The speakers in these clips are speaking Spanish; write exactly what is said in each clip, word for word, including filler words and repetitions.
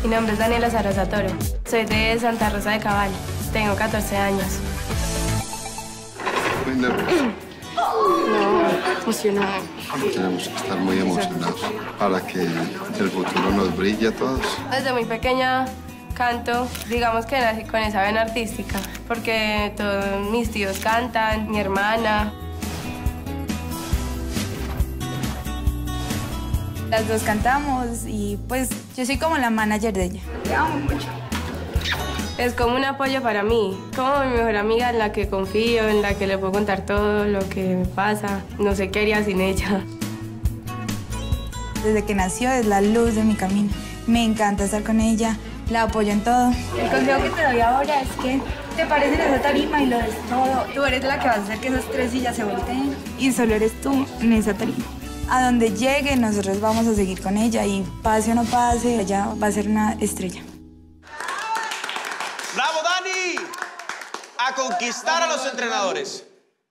Mi nombre es Daniela Zaragoza Toro. Soy de Santa Rosa de Cabal. Tengo catorce años. Muy nervioso. No, emocionada. Tenemos que estar muy emocionados para que el futuro nos brille a todos. Desde muy pequeña canto, digamos que nací con esa vena artística, porque todos mis tíos cantan, mi hermana. Las dos cantamos y pues yo soy como la manager de ella. Te amo mucho. Es como un apoyo para mí, como mi mejor amiga en la que confío, en la que le puedo contar todo lo que me pasa. No sé qué haría sin ella. Desde que nació es la luz de mi camino. Me encanta estar con ella, la apoyo en todo. El consejo que te doy ahora es que te pares en esa tarima y lo des todo. Tú eres la que vas a hacer que esas tres sillas se volteen y solo eres tú en esa tarima. A donde llegue, nosotros vamos a seguir con ella y pase o no pase, ella va a ser una estrella. ¡Bravo, Dani! A conquistar a los entrenadores.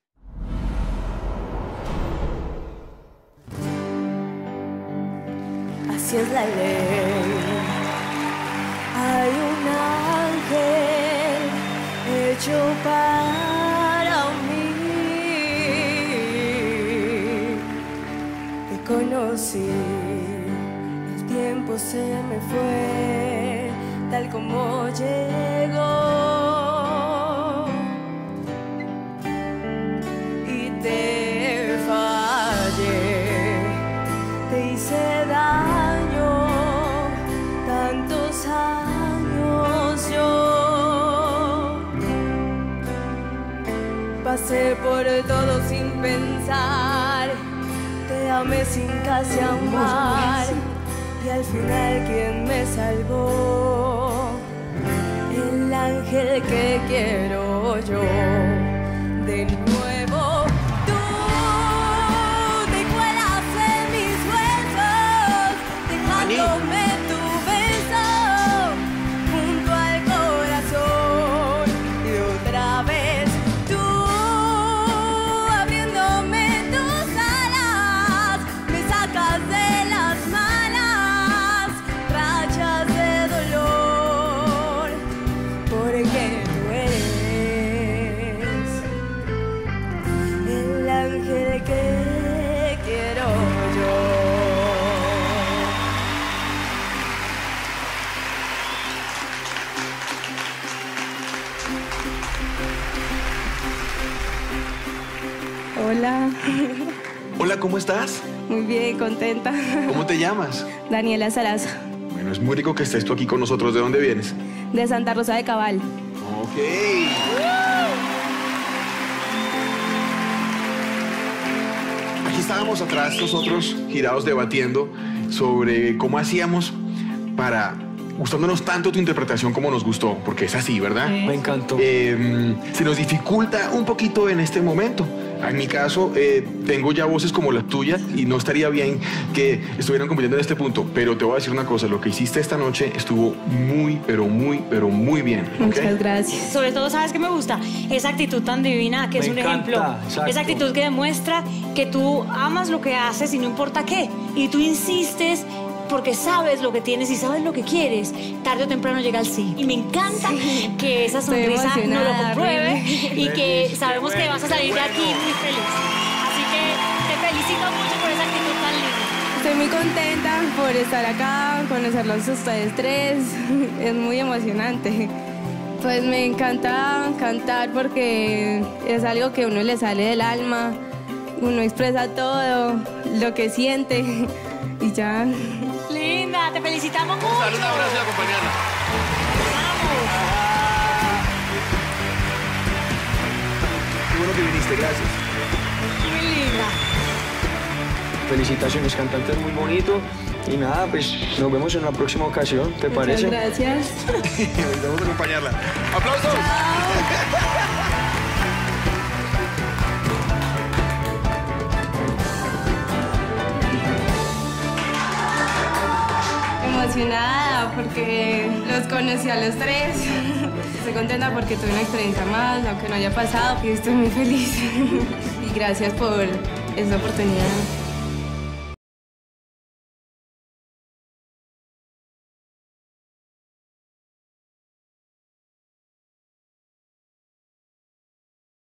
Así es la ley. Hay un ángel hecho para mí. Te conocí, el tiempo se me fue, tal como llegó. Y te fallé, te hice daño, tantos años yo. Pasé por todo sin pensar, te amé sin casi amar. Y al final, ¿quién me salvó? El ángel que quiero yo. De nuevo, tú te cuelas en mis huesos, dejándome tu beso junto al corazón. Y otra vez, tú abriéndome tus alas, me sacas de las manos rachas de dolor, porque tú eres el ángel que quiero yo. Hola. Hola, ¿cómo estás? Muy bien, contenta. ¿Cómo te llamas? Daniela Zaragoza, Bueno, es muy rico que estés tú aquí con nosotros. ¿De dónde vienes? de Santa Rosa de Cabal. Ok. Aquí estábamos atrás nosotros girados debatiendo sobre cómo hacíamos para, gustándonos tanto tu interpretación como nos gustó, porque es así, ¿verdad? Me encantó. Eh, se nos dificulta un poquito en este momento. En mi caso, eh, tengo ya voces como las tuyas y no estaría bien que estuvieran compitiendo en este punto. Pero te voy a decir una cosa, lo que hiciste esta noche estuvo muy, pero muy, pero muy bien. ¿Okay? Muchas gracias. Sobre todo, ¿sabes qué me gusta? Esa actitud tan divina que Me es un encanta, ejemplo. exacto. Esa actitud que demuestra que tú amas lo que haces y no importa qué. Y tú insistes porque sabes lo que tienes y sabes lo que quieres. Tarde o temprano llega el sí. Y me encanta que esa Estoy sonrisa no lo emocionada, compruebe Remy. y que sabemos que vas a salir de aquí muy feliz. Así que te felicito mucho por esa actitud tan linda. Estoy muy contenta por estar acá, conocerlos a ustedes tres. Es muy emocionante. Pues me encanta cantar porque es algo que a uno le sale del alma. Uno expresa todo lo que siente y ya. Linda, te felicitamos mucho. Un abrazo y acompañarla. Vamos. Qué bueno que viniste, gracias. Muy linda. Felicitaciones, cantantes, muy bonito. Y nada, pues nos vemos en la próxima ocasión, ¿te Muchas parece? gracias. Vamos a acompañarla. ¡Aplausos! Emocionada porque los conocí a los tres. Estoy contenta porque tuve una experiencia más, aunque no haya pasado. Y estoy muy feliz. Y gracias por esta oportunidad.